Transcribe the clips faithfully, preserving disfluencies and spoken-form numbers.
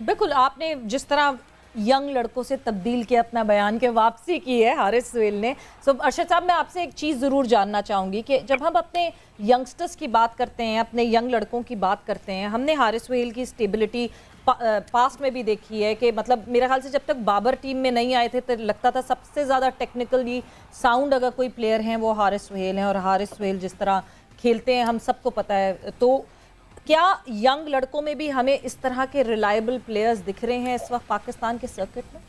बिल्कुल, आपने जिस तरह यंग लड़कों से तब्दील किया अपना बयान के वापसी की है हारिस सुहेल ने। सो अरशद साहब, मैं आपसे एक चीज़ ज़रूर जानना चाहूँगी कि जब हम अपने यंगस्टर्स की बात करते हैं, अपने यंग लड़कों की बात करते हैं, हमने हारिस सुहेल की स्टेबिलिटी पा, पास्ट में भी देखी है कि मतलब मेरे ख्याल से जब तक बाबर टीम में नहीं आए थे तो लगता था सबसे ज़्यादा टेक्निकली साउंड अगर कोई प्लेयर हैं वो हारिस सुहेल हैं। और हारिस सुहेल जिस तरह खेलते हैं हम सबको पता है। तो क्या यंग लड़कों में भी हमें इस तरह के रिलायबल प्लेयर्स दिख रहे हैं इस वक्त पाकिस्तान के सर्किट में?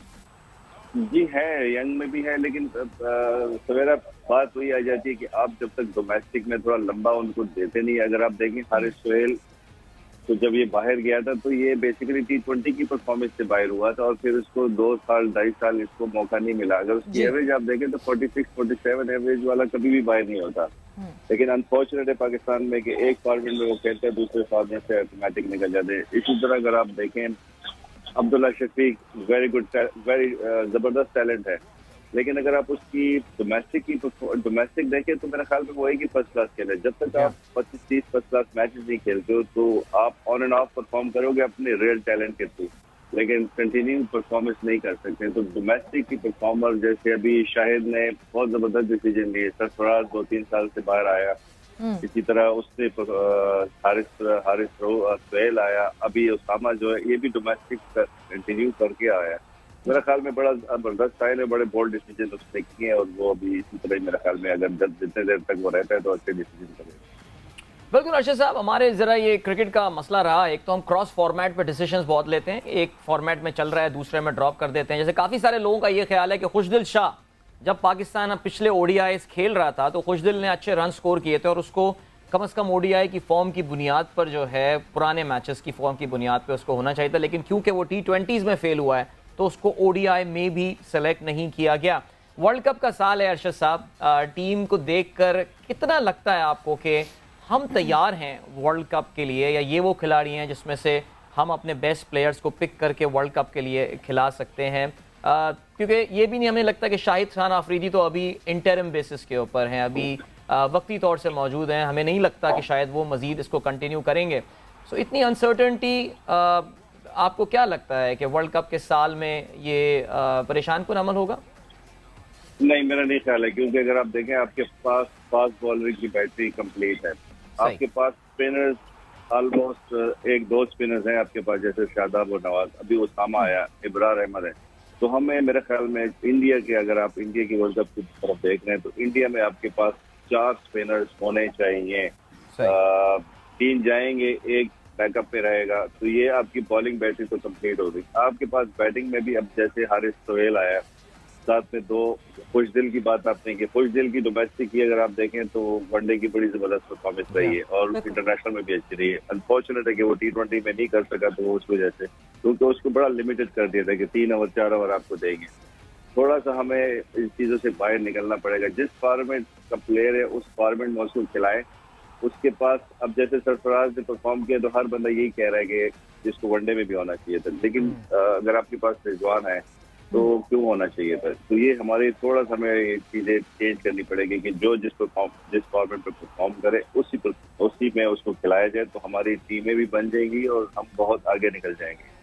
जी है, यंग में भी है, लेकिन सवेरा बात वही आ जाती है कि आप जब तक डोमेस्टिक में थोड़ा लंबा उनको देते नहीं। अगर आप देखें हारिस सुहेल तो जब ये बाहर गया था तो ये बेसिकली टी ट्वेंटी की परफॉर्मेंस से बाहर हुआ था और फिर उसको दो साल ढाई साल इसको मौका नहीं मिला। अगर उसकी एवरेज आप देखें तो forty six forty seven average वाला कभी भी बाहर नहीं होता। लेकिन अनफॉर्चुनेट है पाकिस्तान में कि एक फॉर्मेट में वो खेलते हैं, दूसरे फॉर्मेट से ऑटोमेटिक निकल जाते हैं। इसी तरह अगर आप देखें Abdullah Shafique very good, very जबरदस्त टैलेंट है, लेकिन अगर आप उसकी डोमेस्टिक की डोमेस्टिक देखें तो मेरे ख्याल में वो है कि फर्स्ट क्लास खेले। जब तक आप पच्चीस तीस फर्स्ट क्लास मैचेस नहीं खेलते हो तो आप ऑन एंड ऑफ परफॉर्म करोगे अपने रियल टैलेंट के थ्रू, लेकिन कंटिन्यू परफॉर्मेंस नहीं कर सकते। तो डोमेस्टिक की परफॉर्मर जैसे अभी शाहिद ने बहुत जबरदस्त डिसीजन लिए, सरफराज दो तीन साल से बाहर आया, इसी तरह उससे हारिस हारिस सुहेल आया, अभी उसामा जो है ये भी डोमेस्टिक कंटिन्यू करके आया। मेरा ख्याल में बड़ा जबरदस्त स्टाइल है, बड़े बोल्ड डिसीजन उसने किए और वो अभी इसी तरह मेरे ख्याल में अगर जब जितने देर तक वो रहता है तो अच्छे डिसीजन करेगा। बिल्कुल अर्शद साहब, हमारे ज़रा ये क्रिकेट का मसला रहा, एक तो हम क्रॉस फॉर्मेट पे डिसीजंस बहुत लेते हैं, एक फॉर्मेट में चल रहा है दूसरे में ड्रॉप कर देते हैं। जैसे काफ़ी सारे लोगों का ये ख्याल है कि खुशदिल शाह जब पाकिस्तान पिछले ओडीआईज खेल रहा था तो खुशदिल ने अच्छे रन स्कोर किए थे और उसको कम अज़ कम ओडीआई की फॉर्म की बुनियाद पर जो है पुराने मैचेस की फॉर्म की बुनियाद पर उसको होना चाहिए था, लेकिन क्योंकि वो टी ट्वेंटीज़ में फेल हुआ है तो उसको ओडीआई में भी सेलेक्ट नहीं किया गया। वर्ल्ड कप का साल है अरशद साहब, टीम को देखकर कितना लगता है आपको कि हम तैयार हैं वर्ल्ड कप के लिए, या ये वो खिलाड़ी हैं जिसमें से हम अपने बेस्ट प्लेयर्स को पिक करके वर्ल्ड कप के लिए खिला सकते हैं? क्योंकि ये भी नहीं हमें लगता कि शाहिद खान आफरीदी तो अभी इंटरिम बेसिस के ऊपर हैं, अभी आ, वक्ती तौर से मौजूद हैं, हमें नहीं लगता कि शायद वो मज़ीद इसको कंटिन्यू करेंगे। सो इतनी अनसर्टनटी, आपको क्या लगता है कि वर्ल्ड कप के साल में ये परेशान कुन अमल होगा? नहीं, मेरा नहीं ख्याल है, क्योंकि अगर आप देखें आपके पास फास्ट बॉलर की बैटरी कंप्लीट है, आपके पास स्पिनर्स ऑलमोस्ट एक दो स्पिनर्स हैं आपके पास, जैसे शादाब और नवाज, अभी उसामा आया, इब्रार अहमद है। तो हमें मेरे ख्याल में इंडिया के, अगर आप इंडिया की वर्ल्ड कप की तरफ देख रहे हैं तो इंडिया में आपके पास चार स्पिनर्स होने चाहिए। तीन जाएंगे, एक बैकअप पे रहेगा, तो ये आपकी बॉलिंग बैटरी तो कंप्लीट हो गई। आपके पास बैटिंग में भी अब जैसे हारिस सुहेल आया, साथ में दो खुशदिल की बात आपने की, खुशदिल की डोमेस्टिक की अगर आप देखें तो वनडे की बड़ी जबरदस्त परफॉर्मेंस रही है और इंटरनेशनल में भी अच्छी रही है। अनफॉर्चुनेट है कि वो टी ट्वेंटी में नहीं कर सका, तो उस वजह से, क्योंकि उसको बड़ा लिमिटेड कर दिया था कि तीन ओवर चार ओवर आपको देंगे। थोड़ा सा हमें इन चीजों से बाहर निकलना पड़ेगा। जिस फॉर्मेट का प्लेयर है उस फॉर्मेट में उसको खिलाए। उसके पास अब जैसे सरफराज ने परफॉर्म किया तो हर बंदा यही कह रहा है कि जिसको वनडे में भी होना चाहिए था, लेकिन अगर आपके पास रिजवान है तो क्यों होना चाहिए था? तो ये हमारे थोड़ा सा हमें चीजें चेंज करनी पड़ेगी कि जो जिस परफॉर्म जिस फॉर्मेट पर परफॉर्म करे उसी पर उसी में उसको खिलाया जाए, तो हमारी टीमें भी बन जाएंगी और हम बहुत आगे निकल जाएंगे।